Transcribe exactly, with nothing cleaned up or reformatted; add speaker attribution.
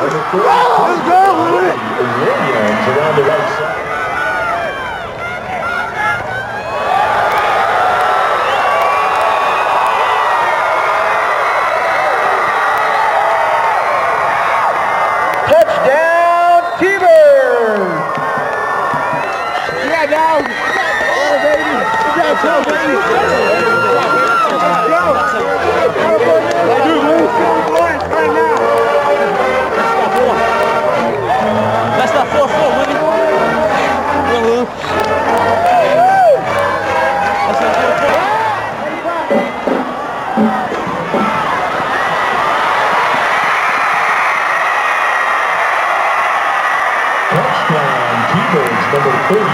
Speaker 1: Let's go, Willie! Williams around the right side.
Speaker 2: Touchdown, T-Birds!
Speaker 1: Yeah, now. Oh, baby. You got to tell, baby. Go. Dude, lose some points right now.
Speaker 3: That's not four four, Willie. Woo-hoo. That's not four four.
Speaker 1: Touchdown, T-Birds, number thirty.